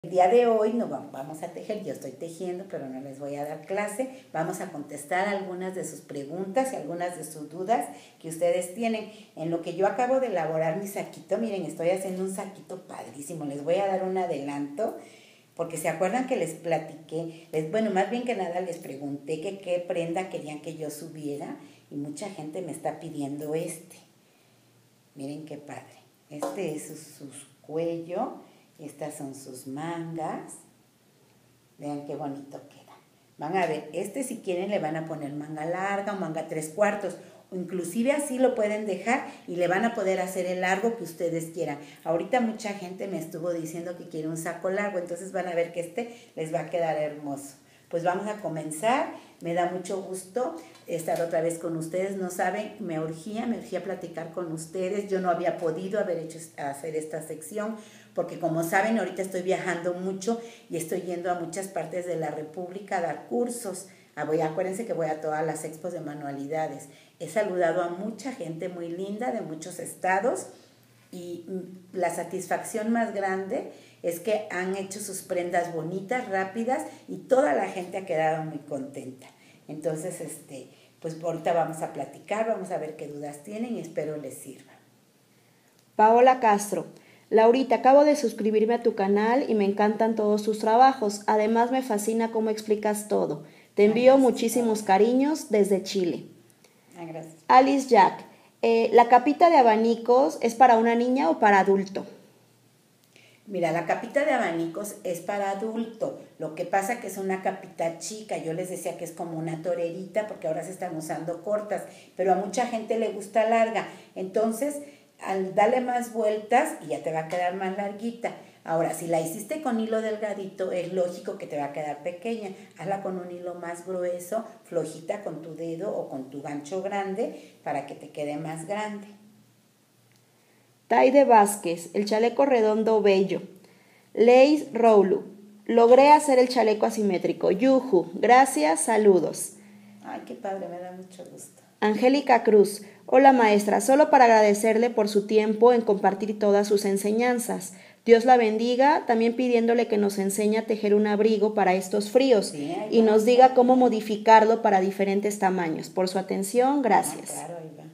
El día de hoy no vamos a tejer, yo estoy tejiendo, pero no les voy a dar clase. Vamos a contestar algunas de sus preguntas y algunas de sus dudas que ustedes tienen. En lo que yo acabo de elaborar mi saquito, miren, estoy haciendo un saquito padrísimo. Les voy a dar un adelanto, porque se acuerdan que les platiqué, bueno, más bien que nada les pregunté que qué prenda querían que yo subiera y mucha gente me está pidiendo este. Miren qué padre. Este es su cuello. Estas son sus mangas. Vean qué bonito queda. Van a ver, si quieren le van a poner manga larga o manga 3/4. O inclusive así lo pueden dejar y le van a poder hacer el largo que ustedes quieran. Ahorita mucha gente me estuvo diciendo que quiere un saco largo, entonces van a ver que les va a quedar hermoso. Pues vamos a comenzar. Me da mucho gusto estar otra vez con ustedes. No saben, me urgía platicar con ustedes. Yo no había podido hacer esta sección porque, como saben, ahorita estoy viajando mucho y estoy yendo a muchas partes de la República a dar cursos. Acuérdense que voy a todas las expos de manualidades. He saludado a mucha gente muy linda de muchos estados y la satisfacción más grande es que han hecho sus prendas bonitas, rápidas, y toda la gente ha quedado muy contenta. Entonces, pues ahorita vamos a platicar, vamos a ver qué dudas tienen y espero les sirva. Paola Castro: Laurita, acabo de suscribirme a tu canal y me encantan todos tus trabajos. Además me fascina cómo explicas todo. Te envío muchísimos cariños desde Chile. Gracias. Alice Jack: ¿la capita de abanicos es para una niña o para adulto? Mira, la capita de abanicos es para adulto. Lo que pasa que es una capita chica. Yo les decía que es como una torerita porque ahora se están usando cortas, pero a mucha gente le gusta larga. Entonces, al darle más vueltas y ya te va a quedar más larguita. Ahora, si la hiciste con hilo delgadito, es lógico que te va a quedar pequeña. Hazla con un hilo más grueso, flojita con tu dedo o con tu gancho grande para que te quede más grande. Taide Vázquez: el chaleco redondo bello. Leis Roulu: logré hacer el chaleco asimétrico. Yuhu, gracias, saludos. Ay, qué padre, me da mucho gusto. Angélica Cruz: hola maestra, solo para agradecerle por su tiempo en compartir todas sus enseñanzas. Dios la bendiga, también pidiéndole que nos enseñe a tejer un abrigo para estos fríos y nos diga cómo modificarlo para diferentes tamaños. Por su atención, gracias. Claro, ahí va.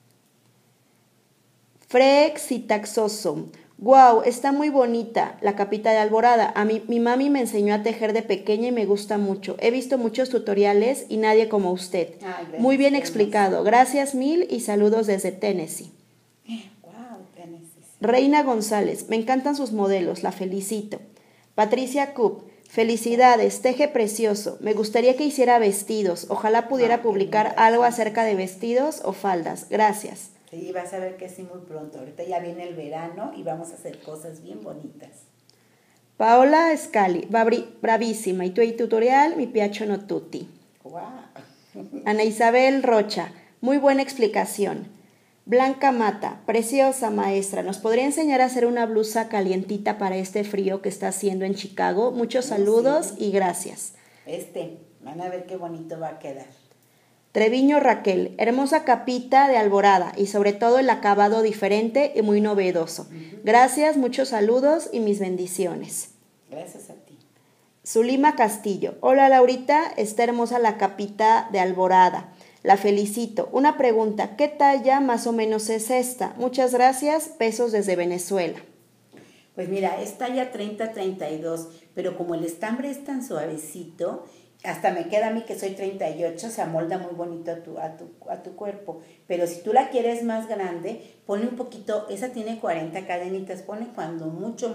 Frexitaxoso: wow, está muy bonita la capita de Alborada. Mi mami me enseñó a tejer de pequeña y me gusta mucho. He visto muchos tutoriales y nadie como usted. Muy bien explicado. Gracias mil y saludos desde Tennessee. Wow, Tennessee. Reina González: me encantan sus modelos, la felicito. Patricia Coop: felicidades, teje precioso. Me gustaría que hiciera vestidos. Ojalá pudiera publicar algo acerca de vestidos o faldas. Gracias. Sí, vas a ver que sí muy pronto. Ahorita ya viene el verano y vamos a hacer cosas bien bonitas. Paola Scali: bravísima. Y tu tutorial mi piacciono tutti. Wow. Ana Isabel Rocha: muy buena explicación. Blanca Mata: preciosa maestra. ¿Nos podría enseñar a hacer una blusa calientita para este frío que está haciendo en Chicago? Muchos saludos y gracias. Van a ver qué bonito va a quedar. Treviño Raquel: hermosa capita de Alborada y sobre todo el acabado diferente y muy novedoso. Gracias, muchos saludos y mis bendiciones. Gracias a ti. Zulima Castillo: hola Laurita, está hermosa la capita de Alborada. La felicito. Una pregunta, ¿qué talla más o menos es esta? Muchas gracias, besos desde Venezuela. Pues mira, es talla 30-32, pero como el estambre es tan suavecito, hasta me queda a mí que soy 38, se amolda muy bonito a tu cuerpo. Pero si tú la quieres más grande, ponle un poquito, esa tiene 40 cadenitas, ponle cuando mucho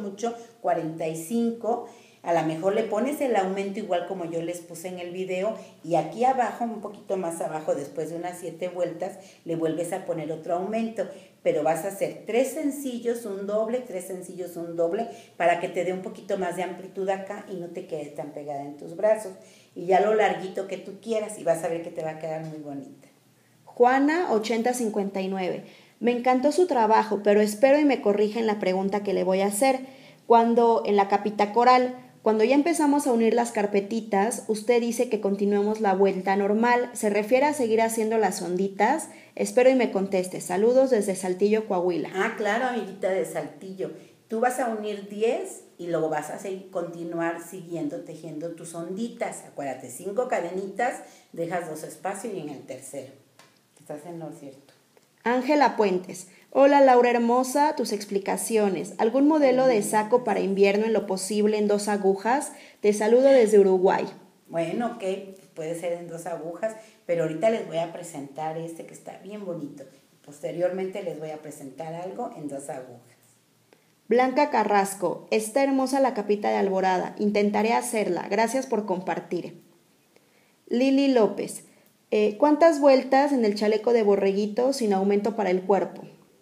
45. A lo mejor le pones el aumento igual como yo les puse en el video, y aquí abajo, un poquito más abajo, después de unas 7 vueltas, le vuelves a poner otro aumento. Pero vas a hacer 3 sencillos, un doble, 3 sencillos, un doble, para que te dé un poquito más de amplitud acá y no te quede tan pegada en tus brazos. Y ya lo larguito que tú quieras y vas a ver que te va a quedar muy bonita. Juana 8059: me encantó su trabajo, pero espero y me corrigen la pregunta que le voy a hacer. En la capita coral, cuando ya empezamos a unir las carpetitas, usted dice que continuemos la vuelta normal. ¿Se refiere a seguir haciendo las onditas? Espero y me conteste. Saludos desde Saltillo, Coahuila. Claro, amiguita de Saltillo. Tú vas a unir 10 y luego vas a continuar siguiendo tejiendo tus onditas. Acuérdate, 5 cadenitas, dejas 2 espacios y en el tercero. Estás en lo cierto. Ángela Puentes. Hola Laura hermosa, tus explicaciones. ¿Algún modelo de saco para invierno en lo posible en 2 agujas? Te saludo desde Uruguay. Bueno, ok, puede ser en 2 agujas, pero ahorita les voy a presentar este que está bien bonito. Posteriormente les voy a presentar algo en 2 agujas. Blanca Carrasco. Está hermosa la capita de Alborada. Intentaré hacerla. Gracias por compartir. Lili López. ¿Cuántas vueltas en el chaleco de borreguito sin aumento para el cuerpo?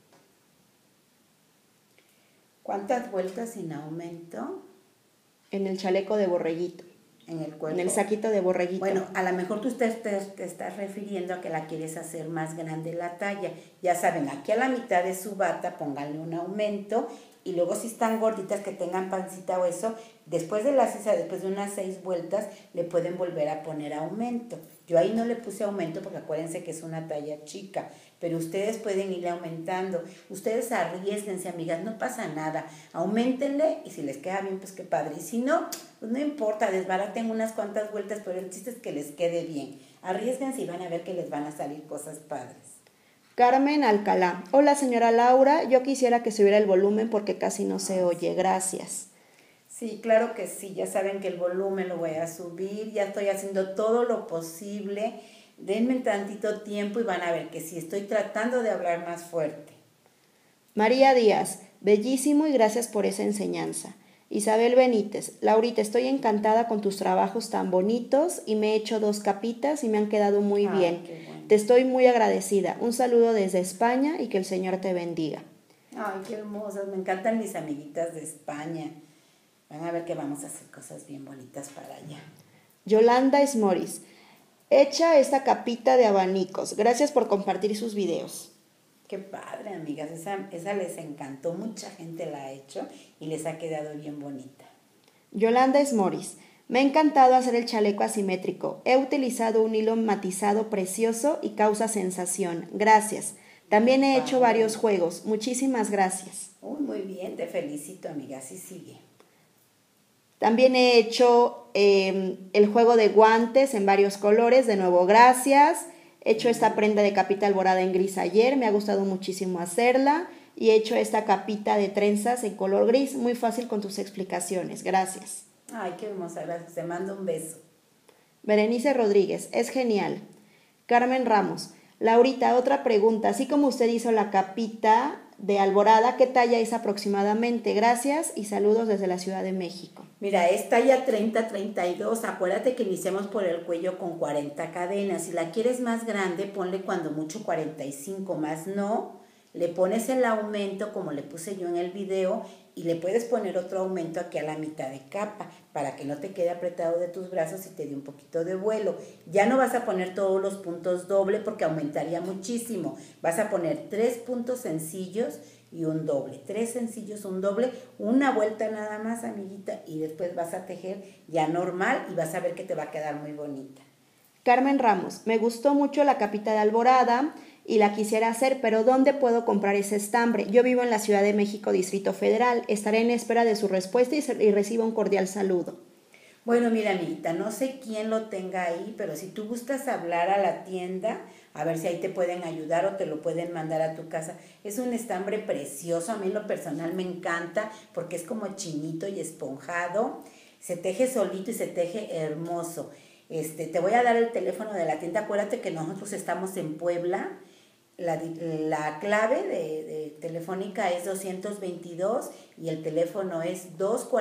¿Cuántas vueltas sin aumento? En el chaleco de borreguito. En el cuerpo. En el saquito de borreguito. Bueno, a lo mejor tú te estás refiriendo a que la quieres hacer más grande la talla. Ya saben, aquí a la mitad de su bata pónganle un aumento y luego si están gorditas que tengan pancita o eso, después de unas 6 vueltas le pueden volver a poner aumento. Yo ahí no le puse aumento porque acuérdense que es una talla chica, pero ustedes pueden irle aumentando. Ustedes arriésguense, amigas, no pasa nada. Auméntenle y si les queda bien, pues qué padre. Y si no, pues no importa, desbaraten unas cuantas vueltas, pero el chiste es que les quede bien. Arriésguense y van a ver que les van a salir cosas padres. Carmen Alcalá. Hola señora Laura, yo quisiera que subiera el volumen porque casi no se oye. Gracias. Sí, claro que sí, ya saben que el volumen lo voy a subir, ya estoy haciendo todo lo posible. Denme tantito tiempo y van a ver que sí, estoy tratando de hablar más fuerte. María Díaz, bellísimo y gracias por esa enseñanza. Isabel Benítez, Laurita, estoy encantada con tus trabajos tan bonitos y me he hecho 2 capitas y me han quedado muy bien. Qué bueno. Te estoy muy agradecida. Un saludo desde España y que el Señor te bendiga. Ay, qué hermosas, me encantan mis amiguitas de España. Van a ver que vamos a hacer cosas bien bonitas para allá. Yolanda Esmoris, hecha esta capita de abanicos. Gracias por compartir sus videos. Qué padre, amigas, esa les encantó, mucha gente la ha hecho y les ha quedado bien bonita. Yolanda Esmoris, me ha encantado hacer el chaleco asimétrico. He utilizado un hilo matizado precioso y causa sensación. Gracias. También he hecho varios juegos. Muchísimas gracias. Muy bien, te felicito, amiga, así sigue. También he hecho el juego de guantes en varios colores. De nuevo, gracias. He hecho esta prenda de capita alborada en gris ayer. Me ha gustado muchísimo hacerla. Y he hecho esta capita de trenzas en color gris. Muy fácil con tus explicaciones. Gracias. Ay, qué hermosa, gracias. Te mando un beso. Berenice Rodríguez, es genial. Carmen Ramos, Laurita, otra pregunta. Así como usted hizo la capita de alborada, ¿qué talla es aproximadamente? Gracias y saludos desde la Ciudad de México. Mira, es talla 30-32. Acuérdate que iniciamos por el cuello con 40 cadenas. Si la quieres más grande, ponle cuando mucho 45, más no. Le pones el aumento como le puse yo en el video y le puedes poner otro aumento aquí a la mitad de capa para que no te quede apretado de tus brazos y te dé un poquito de vuelo. Ya no vas a poner todos los puntos doble porque aumentaría muchísimo. Vas a poner 3 puntos sencillos y un doble. 3 sencillos, un doble, una vuelta nada más, amiguita, y después vas a tejer ya normal y vas a ver que te va a quedar muy bonita. Carmen Ramos, me gustó mucho la capita de alborada y la quisiera hacer, pero ¿dónde puedo comprar ese estambre? Yo vivo en la Ciudad de México, Distrito Federal. Estaré en espera de su respuesta y reciba un cordial saludo. Bueno, mira, amiguita, no sé quién lo tenga ahí, pero si tú gustas hablar a la tienda, a ver si ahí te pueden ayudar o te lo pueden mandar a tu casa. Es un estambre precioso, a mí en lo personal me encanta porque es como chinito y esponjado. Se teje solito y se teje hermoso. Te voy a dar el teléfono de la tienda. Acuérdate que nosotros estamos en Puebla. La clave de telefónica es 222 y el teléfono es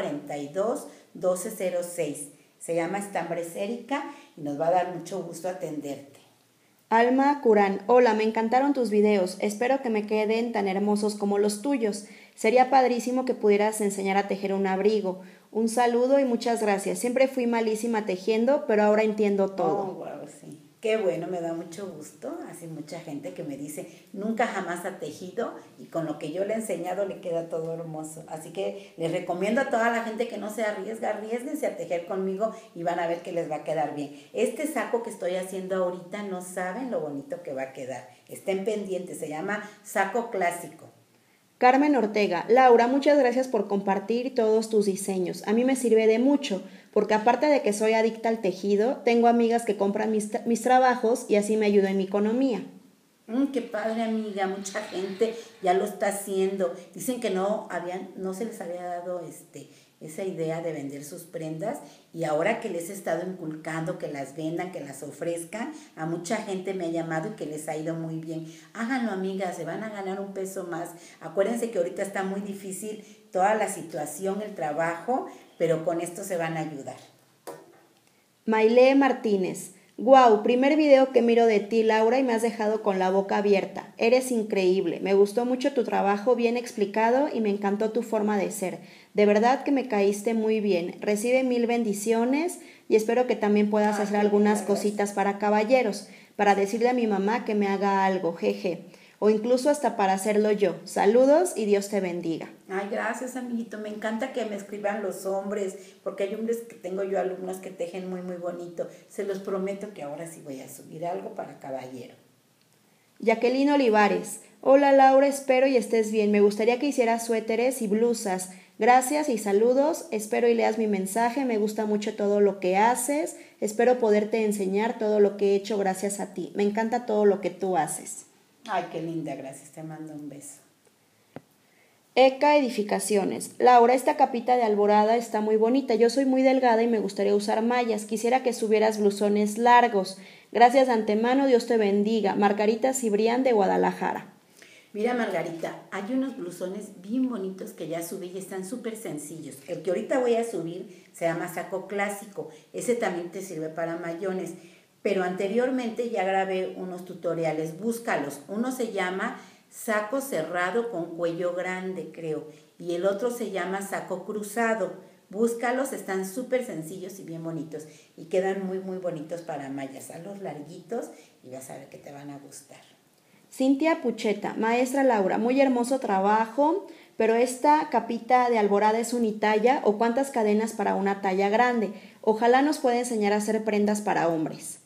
242-1206. Se llama Estambres Erika y nos va a dar mucho gusto atenderte. Alma Curán, hola, me encantaron tus videos. Espero que me queden tan hermosos como los tuyos. Sería padrísimo que pudieras enseñar a tejer un abrigo. Un saludo y muchas gracias. Siempre fui malísima tejiendo, pero ahora entiendo todo. Oh, wow, sí. Qué bueno, me da mucho gusto. Así mucha gente que me dice, nunca jamás ha tejido y con lo que yo le he enseñado le queda todo hermoso. Así que les recomiendo a toda la gente que no se arriesga, arriésguense a tejer conmigo y van a ver que les va a quedar bien. Este saco que estoy haciendo ahorita no saben lo bonito que va a quedar. Estén pendientes, se llama saco clásico. Carmen Ortega, Laura, muchas gracias por compartir todos tus diseños. A mí me sirve de mucho, porque aparte de que soy adicta al tejido, tengo amigas que compran mis trabajos y así me ayuda en mi economía. Qué padre, amiga, mucha gente ya lo está haciendo. Dicen que no se les había dado esa idea de vender sus prendas, y ahora que les he estado inculcando que las vendan, que las ofrezcan, a mucha gente me ha llamado y que les ha ido muy bien. Háganlo, amigas, se van a ganar un peso más. Acuérdense que ahorita está muy difícil toda la situación, el trabajo, pero con esto se van a ayudar. Maile Martínez, wow, primer video que miro de ti, Laura, y me has dejado con la boca abierta. Eres increíble. Me gustó mucho tu trabajo, bien explicado, y me encantó tu forma de ser. De verdad que me caíste muy bien. Recibe 1000 bendiciones y espero que también puedas hacer algunas cositas para caballeros, para decirle a mi mamá que me haga algo, jeje. O incluso hasta para hacerlo yo. Saludos y Dios te bendiga. Ay, gracias, amiguito. Me encanta que me escriban los hombres, porque hay hombres que tengo yo alumnos que tejen muy, muy bonito. Se los prometo que ahora sí voy a subir algo para caballero. Jacqueline Olivares. Hola, Laura, espero y estés bien. Me gustaría que hicieras suéteres y blusas. Gracias y saludos. Espero y leas mi mensaje. Me gusta mucho todo lo que haces. Espero poderte enseñar todo lo que he hecho gracias a ti. Me encanta todo lo que tú haces. Ay, qué linda, gracias. Te mando un beso. Eka Edificaciones. Laura, esta capita de alborada está muy bonita. Yo soy muy delgada y me gustaría usar mallas. Quisiera que subieras blusones largos. Gracias de antemano, Dios te bendiga. Margarita Cibrián de Guadalajara. Mira, Margarita, hay unos blusones bien bonitos que ya subí y están súper sencillos. El que ahorita voy a subir se llama saco clásico. Ese también te sirve para mayones. Pero anteriormente ya grabé unos tutoriales, búscalos. Uno se llama saco cerrado con cuello grande, creo. Y el otro se llama saco cruzado. Búscalos, están súper sencillos y bien bonitos. Y quedan muy, muy bonitos para mallas. Hazlos larguitos y vas a ver que te van a gustar. Cintia Pucheta, maestra Laura, muy hermoso trabajo, pero esta capita de alborada es unitalla o cuántas cadenas para una talla grande. Ojalá nos pueda enseñar a hacer prendas para hombres.